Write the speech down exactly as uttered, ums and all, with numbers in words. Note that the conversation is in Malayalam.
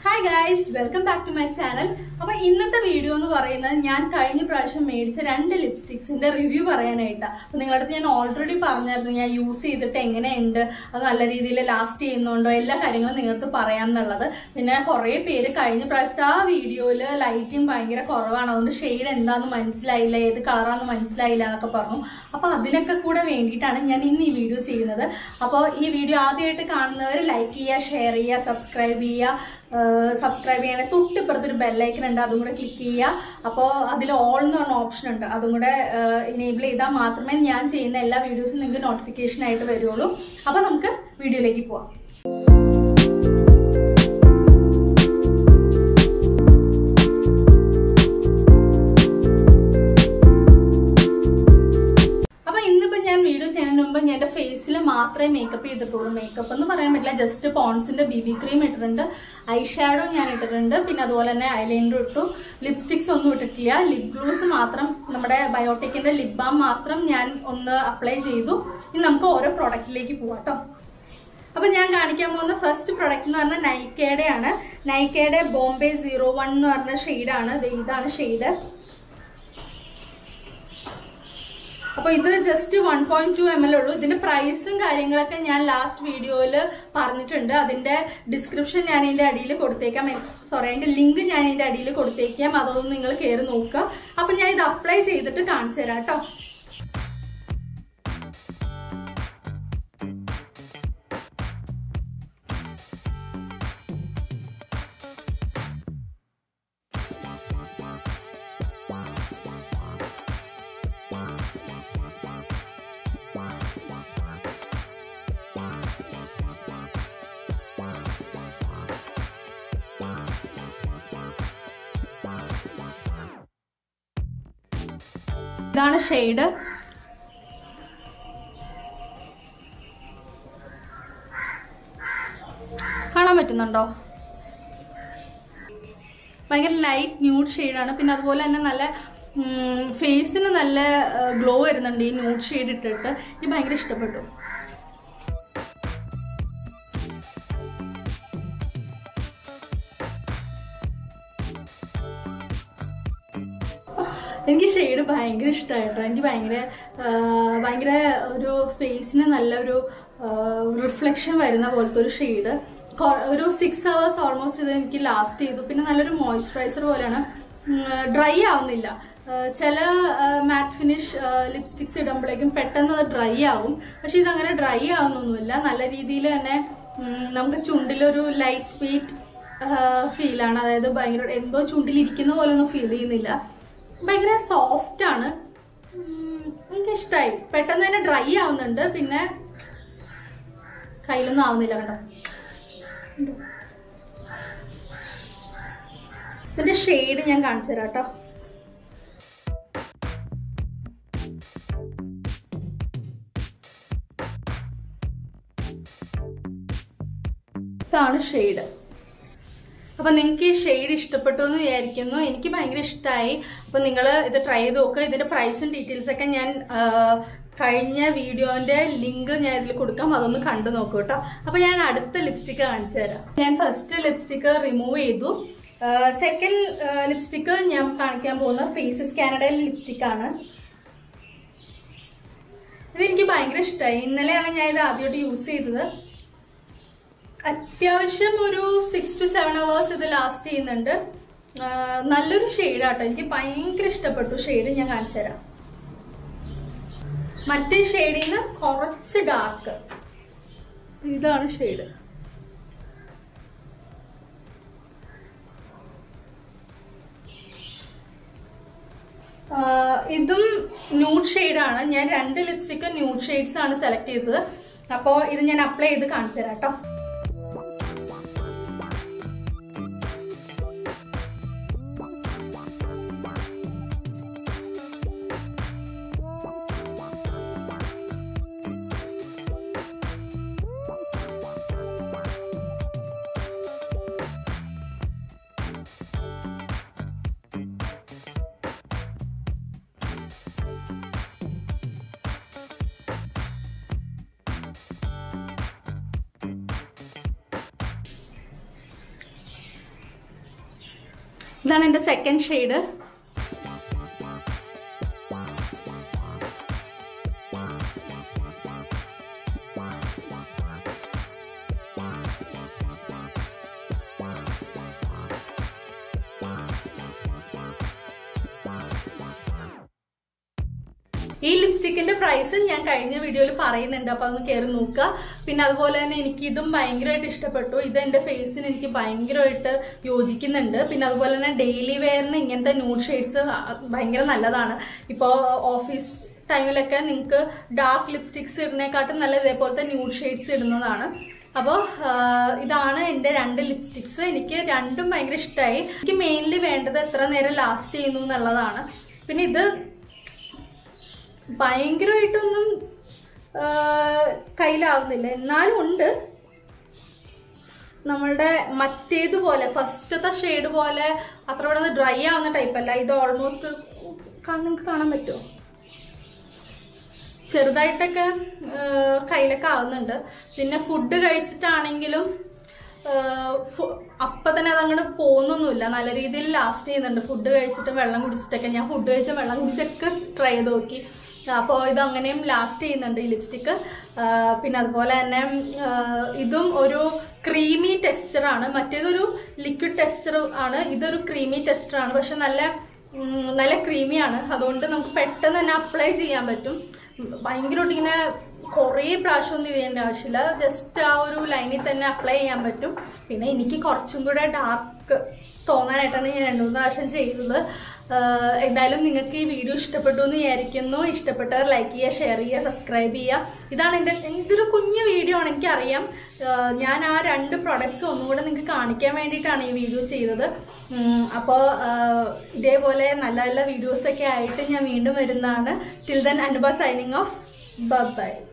Hi guys, welcome back to my channel. അപ്പോൾ ഇന്നത്തെ വീഡിയോ എന്ന് പറയുന്നത് ഞാൻ കഴിഞ്ഞ പ്രാവശ്യം മേടിച്ച രണ്ട് ലിപ്സ്റ്റിക്സിന്റെ റിവ്യൂ പറയാനായിട്ടാ. അപ്പോൾ നിങ്ങളുടെ അടുത്ത് ഞാൻ ഓൾറെഡി പറഞ്ഞായിരുന്നു ഞാൻ യൂസ് ചെയ്തിട്ട് എങ്ങനെയുണ്ട്, അത് നല്ല രീതിയിൽ ലാസ്റ്റ് ചെയ്യുന്നുണ്ടോ, എല്ലാ കാര്യങ്ങളും നിങ്ങളുടെ പറയാമെന്നുള്ളത്. പിന്നെ കുറേ പേര് കഴിഞ്ഞ പ്രാവശ്യത്തെ ആ വീഡിയോയിൽ ലൈറ്റിംഗ് ഭയങ്കര കുറവാണ്, അതുകൊണ്ട് ഷെയ്ഡ് എന്താണെന്ന് മനസ്സിലായില്ല, ഏത് കളറാണെന്ന് മനസ്സിലായില്ല എന്നൊക്കെ പറഞ്ഞു. അപ്പോൾ അതിനൊക്കെ കൂടെ വേണ്ടിയിട്ടാണ് ഞാൻ ഇന്ന് ഈ വീഡിയോ ചെയ്യുന്നത്. അപ്പോൾ ഈ വീഡിയോ ആദ്യമായിട്ട് കാണുന്നവർ ലൈക്ക് ചെയ്യുക, ഷെയർ ചെയ്യുക, സബ്സ്ക്രൈബ് ചെയ്യുക. സബ്സ്ക്രൈബ് ചെയ്യണേ തൊട്ടിപ്പുറത്തൊരു ബെല്ലൈക്കൺ ഉണ്ട്, അതും കൂടെ ക്ലിക്ക് ചെയ്യുക. അപ്പോൾ അതിൽ ഓൾ എന്ന് പറഞ്ഞ ഓപ്ഷൻ ഉണ്ട്, അതും കൂടെ എനേബിൾ ചെയ്താൽ മാത്രമേ ഞാൻ ചെയ്യുന്ന എല്ലാ വീഡിയോസും നിങ്ങൾക്ക് നോട്ടിഫിക്കേഷൻ ആയിട്ട് വരുള്ളൂ. അപ്പോൾ നമുക്ക് വീഡിയോയിലേക്ക് പോവാം. വീഡിയോ ചെയ്യുന്നതിന് മുമ്പ് ഞാൻ എൻ്റെ ഫേസിൽ മാത്രമേ മേക്കപ്പ് ചെയ്തിട്ടുള്ളൂ. മേക്കപ്പ് എന്ന് പറയാൻ പറ്റില്ല, ജസ്റ്റ് പോൺസിന്റെ ബി ബി ക്രീം ഇട്ടിട്ടുണ്ട്, ഐ ഷാഡോ ഞാൻ ഇട്ടിട്ടുണ്ട്, പിന്നെ അതുപോലെ തന്നെ ഐലൈനർ ഇട്ടു, ലിപ്സ്റ്റിക്സ് ഒന്നും ഇട്ടിട്ടില്ല. ലിപ് ഗ്ലൂസ് മാത്രം, നമ്മുടെ ബയോട്ടിക്കിന്റെ ലിപ് ബാം മാത്രം ഞാൻ ഒന്ന് അപ്ലൈ ചെയ്തു. ഇനി നമുക്ക് ഓരോ പ്രോഡക്റ്റിലേക്ക് പോവാം കേട്ടോ. അപ്പൊ ഞാൻ കാണിക്കാൻ പോകുന്ന ഫസ്റ്റ് പ്രൊഡക്റ്റ് എന്ന് പറഞ്ഞാൽ നൈക്കയുടെ ആണ്. നൈക്കയുടെ ബോംബെ സീറോ വൺ എന്ന് പറഞ്ഞ ഷെയ്ഡാണ്. ഇതാണ് ഷെയ്ഡ്. അപ്പോൾ ഇത് just one point two M L ഉള്ളൂ. ഇതിന്റെ പ്രൈസും കാര്യങ്ങളൊക്കെ ഞാൻ ലാസ്റ്റ് വീഡിയോയിൽ പറഞ്ഞിട്ടുണ്ട്. അതിന്റെ ഡിസ്ക്രിപ്ഷൻ ഞാൻ ഇതിന്റെ അടിയിൽ കൊടുത്തേക്കാം, സോറി അതിന്റെ ലിങ്ക് ഞാൻ ഇതിന്റെ അടിയിൽ കൊടുത്തേക്കാം. അതൊന്നും നിങ്ങൾ കയറി നോക്കുക. അപ്പൊ ഞാൻ ഇത് അപ്ലൈ ചെയ്തിട്ട് കാണിച്ചു തരാം കേട്ടോ. ഇതാണ് ഷെയ്ഡ്. കാണാൻ പറ്റുന്നുണ്ടോ? ഭയങ്കര ലൈറ്റ് ന്യൂഡ് ഷെയ്ഡാണ്. പിന്നെ അതുപോലെ തന്നെ നല്ല ഫേസിന് നല്ല ഗ്ലോ വരുന്നുണ്ട് ഈ ന്യൂഡ് ഷെയ്ഡ് ഇട്ടിട്ട്. എനിക്ക് ഭയങ്കര ഇഷ്ടപ്പെട്ടു. എനിക്ക് ഷെയ്ഡ് ഭയങ്കര ഇഷ്ടമായിട്ടോ. എനിക്ക് ഭയങ്കര ഭയങ്കര ഒരു ഫേസിന് നല്ലൊരു റിഫ്ലക്ഷൻ വരുന്ന പോലത്തെ ഒരു ഷെയ്ഡ്. ഒരു സിക്സ് അവേഴ്സ് ഓൾമോസ്റ്റ് ഇത് എനിക്ക് ലാസ്റ്റ് ചെയ്തു. പിന്നെ നല്ലൊരു മോയ്സ്ചറൈസർ പോലെയാണ്, ഡ്രൈ ആവുന്നില്ല. ചില മാറ്റ് ഫിനിഷ് ലിപ്സ്റ്റിക്സ് ഇടുമ്പോഴേക്കും പെട്ടെന്ന് അത് ഡ്രൈ ആവും, പക്ഷെ ഇതങ്ങനെ ഡ്രൈ ആവുന്നൊന്നുമില്ല. നല്ല രീതിയിൽ തന്നെ നമുക്ക് ചുണ്ടിലൊരു ലൈറ്റ് വെയ്റ്റ് ഫീലാണ്, അതായത് ഭയങ്കര എന്തോ ചുണ്ടിലിരിക്കുന്ന പോലെ ഒന്നും ഫീൽ ചെയ്യുന്നില്ല. ഭയങ്കര സോഫ്റ്റ് ആണ്, എനിക്ക് ഇഷ്ടമായി. പെട്ടെന്ന് തന്നെ ഡ്രൈ ആവുന്നുണ്ട്, പിന്നെ കയ്യിലൊന്നും ആവുന്നില്ല കേട്ടോ. ഇതിന്റെ ഷെയ്ഡ് ഞാൻ കാണിച്ചു തരാം കേട്ടോ. ഇതാണ് ഷെയ്ഡ്. അപ്പം നിങ്ങൾക്ക് ഈ ഷെയ്ഡ് ഇഷ്ടപ്പെട്ടു എന്ന് വിചാരിക്കുന്നു. എനിക്ക് ഭയങ്കര ഇഷ്ടമായി. അപ്പം നിങ്ങൾ ഇത് ട്രൈ ചെയ്ത് നോക്കുക. ഇതിൻ്റെ പ്രൈസും ഡീറ്റെയിൽസൊക്കെ ഞാൻ കഴിഞ്ഞ വീഡിയോൻ്റെ ലിങ്ക് ഞാൻ ഇതിൽ കൊടുക്കാം, അതൊന്ന് കണ്ടു നോക്കൂ കേട്ടോ. അപ്പം ഞാൻ അടുത്ത ലിപ്സ്റ്റിക്ക് കാണിച്ചു തരാം. ഞാൻ ഫസ്റ്റ് ലിപ്സ്റ്റിക്ക് റിമൂവ് ചെയ്തു. സെക്കൻഡ് ലിപ്സ്റ്റിക്ക് ഞാൻ കാണിക്കാൻ പോകുന്ന ഫേസസ് കാനഡയിൽ ലിപ്സ്റ്റിക്കാണ്. ഇതെനിക്ക് ഭയങ്കര ഇഷ്ടമായി. ഇന്നലെയാണ് ഞാൻ ഇത് ആദ്യമായിട്ട് യൂസ് ചെയ്തത്. അത്യാവശ്യം ഒരു സിക്സ് ടു സെവൻ അവേഴ്സ് ഇത് ലാസ്റ്റ് ചെയ്യുന്നുണ്ട്. നല്ലൊരു ഷെയ്ഡാട്ടോ, എനിക്ക് ഭയങ്കര ഇഷ്ടപ്പെട്ടു ഷെയ്ഡ്. ഞാൻ കാണിച്ചു തരാം. മറ്റേ ഷെയ്ഡിൽ നിന്ന് കുറച്ച് ഡാർക്ക്, ഇതാണ് ഷെയ്ഡ്. ഇതും ന്യൂഡ് ഷെയ്ഡാണ്. ഞാൻ രണ്ട് ലിപ്സ്റ്റിക്ക് ന്യൂഡ് ഷെയ്ഡ്സ് ആണ് സെലക്ട് ചെയ്തത്. അപ്പോൾ ഇത് ഞാൻ അപ്ലൈ ചെയ്ത് കാണിച്ചു തരാം കേട്ടോ. ഇതാണ് എൻ്റെ സെക്കൻഡ് ഷെയ്ഡ്. ഈ ലിപ്സ്റ്റിക്കിന്റെ പ്രൈസ് ഞാൻ കഴിഞ്ഞ വീഡിയോയിൽ പറയുന്നുണ്ട്, അപ്പൊ അതൊന്ന് കയറി നോക്കുക. പിന്നെ അതുപോലെ തന്നെ എനിക്ക് ഇതും ഭയങ്കരമായിട്ട് ഇഷ്ടപ്പെട്ടു. ഇത് എന്റെ ഫേസിന് എനിക്ക് ഭയങ്കരമായിട്ട് യോജിക്കുന്നുണ്ട്. പിന്നെ അതുപോലെ തന്നെ ഡെയിലി വെയറിന് ഇങ്ങനത്തെ ന്യൂഡ് ഷെയ്ഡ്സ് ഭയങ്കര നല്ലതാണ്. ഇപ്പോൾ ഓഫീസ് ടൈമിലൊക്കെ നിങ്ങൾക്ക് ഡാർക്ക് ലിപ്സ്റ്റിക്സ് ഇടുന്നേക്കാട്ടും നല്ല ഇതേപോലത്തെ ന്യൂഡ് ഷെയ്ഡ്സ് ഇടുന്നതാണ്. അപ്പോൾ ഇതാണ് എൻ്റെ രണ്ട് ലിപ്സ്റ്റിക്സ്. എനിക്ക് രണ്ടും ഭയങ്കര ഇഷ്ടമായി. എനിക്ക് മെയിൻലി വേണ്ടത് എത്ര നേരം ലാസ്റ്റ് ചെയ്യുന്നു എന്നുള്ളതാണ്. പിന്നെ ഇത് ഭയങ്കരമായിട്ടൊന്നും കയ്യിലാവുന്നില്ല, എന്നാലും ഉണ്ട്. നമ്മളുടെ മറ്റേതുപോലെ ഫസ്റ്റത്തെ ഷെയ്ഡ് പോലെ അത്ര ഇവിടെ ഡ്രൈ ആവുന്ന ടൈപ്പല്ല. ഇത് ഓൾമോസ്റ്റ് നിങ്ങൾക്ക് കാണാൻ പറ്റുമോ, ചെറുതായിട്ടൊക്കെ കയ്യിലൊക്കെ ആവുന്നുണ്ട്. പിന്നെ ഫുഡ് കഴിച്ചിട്ടാണെങ്കിലും അപ്പം തന്നെ അതങ്ങോട്ട് പോകുന്നൊന്നുമില്ല, നല്ല രീതിയിൽ ലാസ്റ്റ് ചെയ്യുന്നുണ്ട്. ഫുഡ് കഴിച്ചിട്ട് വെള്ളം കുടിച്ചിട്ടൊക്കെ, ഞാൻ ഫുഡ് കഴിച്ച വെള്ളം കുടിച്ചൊക്കെ ട്രൈ ചെയ്ത് നോക്കി. അപ്പോൾ ഇതങ്ങനെയും ലാസ്റ്റ് ചെയ്യുന്നുണ്ട് ഈ ലിപ്സ്റ്റിക്ക്. പിന്നെ അതുപോലെ തന്നെ ഇതും ഒരു ക്രീമി ടെക്സ്ചറാണ്, മറ്റേതൊരു ലിക്വിഡ് ടെക്സ്ചർ ആണ്, ഇതൊരു ക്രീമി ടെക്സ്ചറാണ്. പക്ഷെ നല്ല നല്ല ക്രീമിയാണ്, അതുകൊണ്ട് നമുക്ക് പെട്ടെന്ന് തന്നെ അപ്ലൈ ചെയ്യാൻ പറ്റും. ഭയങ്കരമായിട്ട് ഇങ്ങനെ കുറേ പ്രാവശ്യമൊന്നും ചെയ്യേണ്ട ആവശ്യമില്ല, ജസ്റ്റ് ആ ഒരു ലൈനിൽ തന്നെ അപ്ലൈ ചെയ്യാൻ പറ്റും. പിന്നെ എനിക്ക് കുറച്ചും കൂടെ ഡാർക്ക് തോന്നാനായിട്ടാണ് ഞാൻ രണ്ടു മൂന്ന് പ്രാവശ്യം ചെയ്തത്. എന്തായാലും നിങ്ങൾക്ക് ഈ വീഡിയോ ഇഷ്ടപ്പെട്ടു എന്ന് വിചാരിക്കുന്നു. ഇഷ്ടപ്പെട്ടവർ ലൈക്ക് ചെയ്യുക, ഷെയർ ചെയ്യുക, സബ്സ്ക്രൈബ് ചെയ്യുക. ഇതാണ് എൻ്റെ ഇതൊരു കുഞ്ഞു വീഡിയോ ആണ്, എനിക്കറിയാം. ഞാൻ ആ രണ്ട് പ്രൊഡക്ട്സ് ഒന്നുകൂടെ നിങ്ങൾക്ക് കാണിക്കാൻ വേണ്ടിയിട്ടാണ് ഈ വീഡിയോ ചെയ്തത്. അപ്പോൾ ഇതേപോലെ നല്ല നല്ല വീഡിയോസൊക്കെ ആയിട്ട് ഞാൻ വീണ്ടും വരുന്നതാണ്. Till then Anupa signing off. Bye by.